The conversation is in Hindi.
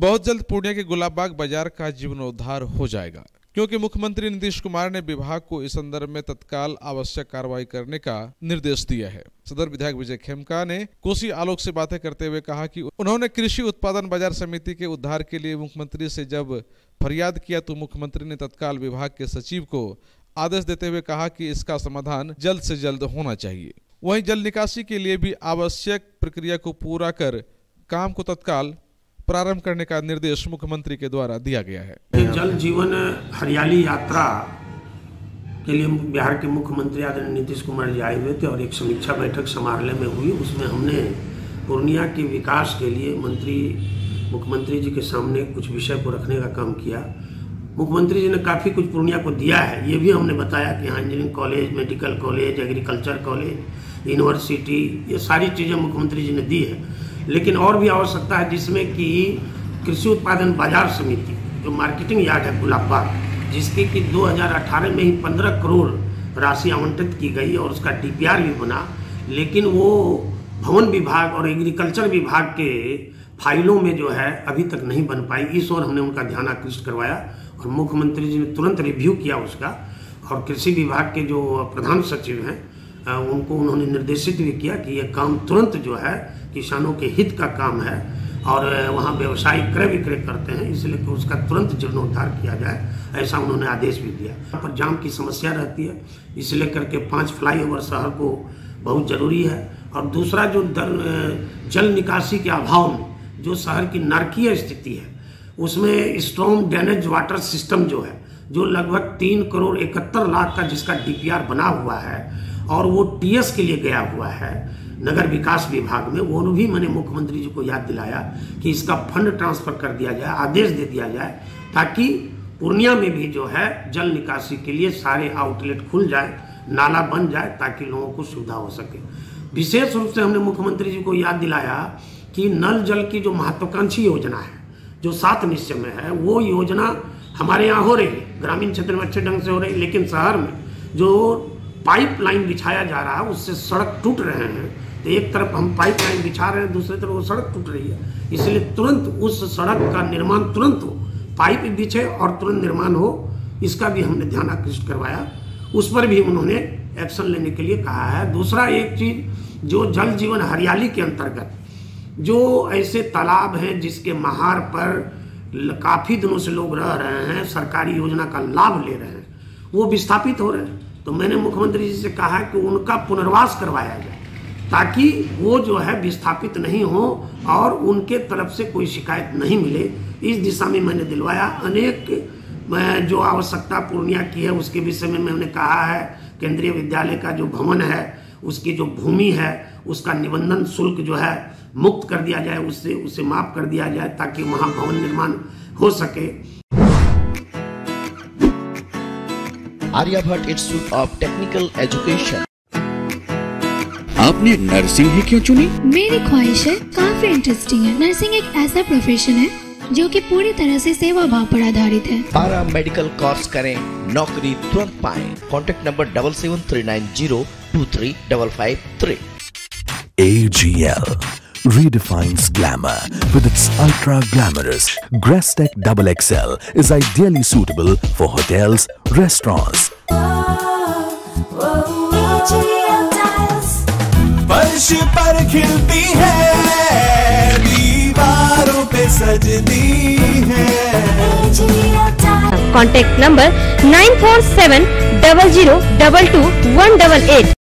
बहुत जल्द पूर्णिया के गुलाबबाग बाजार का जीर्णोद्धार हो जाएगा, क्योंकि मुख्यमंत्री नीतीश कुमार ने विभाग को इस संदर्भ में तत्काल आवश्यक कार्रवाई करने का निर्देश दिया है। सदर विधायक विजय खेमका ने कोसी आलोक से बातें करते हुए कहा कि उन्होंने कृषि उत्पादन बाजार समिति के उद्धार के लिए मुख्यमंत्री से जब फरियाद किया तो मुख्यमंत्री ने तत्काल विभाग के सचिव को आदेश देते हुए कहा कि इसका समाधान जल्द से जल्द होना चाहिए। वहीं जल निकासी के लिए भी आवश्यक प्रक्रिया को पूरा कर काम को तत्काल प्रारंभ करने का निर्देश मुख्यमंत्री के द्वारा दिया गया है। जल जीवन हरियाली यात्रा के लिए बिहार के मुख्यमंत्री आदरणीय नीतीश कुमार जी आए हुए थे और एक समीक्षा बैठक समारोह में हुई। उसमें हमने पूर्णिया के विकास के लिए मुख्यमंत्री जी के सामने कुछ विषय को रखने का काम किया। मुख्यमंत्री जी ने काफ़ी कुछ पूर्णिया को दिया है। ये भी हमने बताया कि यहाँ engineering college, medical college, agriculture college, university, ये सारी चीज़ें मुख्यमंत्री जी ने दी है। लेकिन और भी आवश्यकता है, जिसमें कि कृषि उत्पादन बाजार समिति जो मार्केटिंग यार्ड है गुलाबबाग, जिसकी कि 2018 में ही 15 करोड़ राशि आवंटित की गई और उसका DPR भी बना, लेकिन वो भवन विभाग और एग्रीकल्चर विभाग के फाइलों में जो है अभी तक नहीं बन पाई। इस ओर हमने उनका ध्यान आकृष्ट करवाया और मुख्यमंत्री जी ने तुरंत रिव्यू किया उसका, और कृषि विभाग के जो प्रधान सचिव हैं उनको उन्होंने निर्देशित भी किया कि यह काम तुरंत जो है किसानों के हित का काम है और वहाँ व्यवसायी क्रय विक्रय करते हैं, इसलिए कि उसका तुरंत जीर्णोद्धार किया जाए, ऐसा उन्होंने आदेश भी दिया। यहाँ पर जाम की समस्या रहती है, इसलिए करके 5 फ्लाईओवर शहर को बहुत ज़रूरी है। और दूसरा जो जल निकासी के अभाव में जो शहर की नारकीय स्थिति है, उसमें स्ट्रॉन्ग ड्रेनेज वाटर सिस्टम जो है, जो लगभग 3 करोड़ 71 लाख का जिसका DPR बना हुआ है और वो TS के लिए गया हुआ है नगर विकास विभाग में, वो भी मैंने मुख्यमंत्री जी को याद दिलाया कि इसका फंड ट्रांसफर कर दिया जाए, आदेश दे दिया जाए, ताकि पूर्णिया में भी जो है जल निकासी के लिए सारे आउटलेट खुल जाए, नाला बन जाए, ताकि लोगों को सुविधा हो सके। विशेष रूप से हमने मुख्यमंत्री जी को याद दिलाया कि नल जल की जो महत्वाकांक्षी योजना है, जो 7 निश्चय में है, वो योजना हमारे यहाँ हो रही है, ग्रामीण क्षेत्र में अच्छे ढंग से हो रही है, लेकिन शहर में जो पाइपलाइन बिछाया जा रहा है उससे सड़क टूट रहे हैं। तो एक तरफ हम पाइपलाइन बिछा रहे हैं, दूसरी तरफ वो सड़क टूट रही है, इसलिए तुरंत उस सड़क का निर्माण तुरंत हो, पाइप बिछे और तुरंत निर्माण हो, इसका भी हमने ध्यान आकृष्ट करवाया। उस पर भी उन्होंने एक्शन लेने के लिए कहा है। दूसरा एक चीज, जो जल जीवन हरियाली के अंतर्गत जो ऐसे तालाब हैं जिसके महार पर काफ़ी दिनों से लोग रह रहे हैं, सरकारी योजना का लाभ ले रहे हैं, वो विस्थापित हो रहे हैं, तो मैंने मुख्यमंत्री जी से कहा कि उनका पुनर्वास करवाया जाए, ताकि वो जो है विस्थापित नहीं हो और उनके तरफ से कोई शिकायत नहीं मिले। इस दिशा में मैंने दिलवाया। अनेक जो आवश्यकता पूर्णिया की है उसके विषय में मैंने कहा है, केंद्रीय विद्यालय का जो भवन है, उसकी जो भूमि है, उसका निबंधन शुल्क जो है मुक्त कर दिया जाए, उसे माफ कर दिया जाए, ताकि वहाँ भवन निर्माण हो सके। Aryabhatta institute of technical education. आपने नर्सिंग ही क्यों चुनी? मेरी ख्वाहिश है, काफी इंटरेस्टिंग है। नर्सिंग एक ऐसा प्रोफेशन है जो कि पूरी तरह से सेवा भाव पर आधारित है। पारा मेडिकल कोर्स करें, नौकरी तुरंत पाएं। Contact number 7739023553। AGL redefines glamour with its ultra glamorous Grastec XXL is ideally suitable for hotels, restaurants. फर्श पर खिलती है, दीवारों पे सजती है। Contact number 9470022188।